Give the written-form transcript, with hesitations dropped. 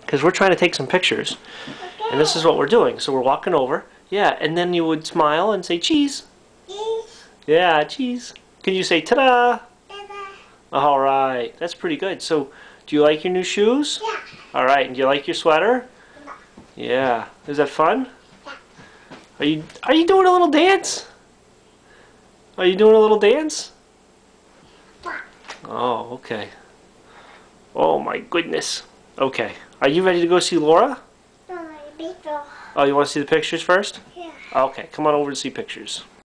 because we're trying to take some pictures. Okay. And this is what we're doing. So we're walking over. Yeah, and then you would smile and say cheese. Cheese. Yeah, cheese. Can you say ta-da? Ta-da. All right, that's pretty good. So, do you like your new shoes? Yeah. All right, and do you like your sweater? Yeah. Yeah. Is that fun? Yeah. Are you doing a little dance? Are you doing a little dance? Yeah. Oh, okay. Oh my goodness. Okay. Are you ready to go see Laura? No, my big dog. Oh, you want to see the pictures first? Yeah. Okay, come on over to see pictures.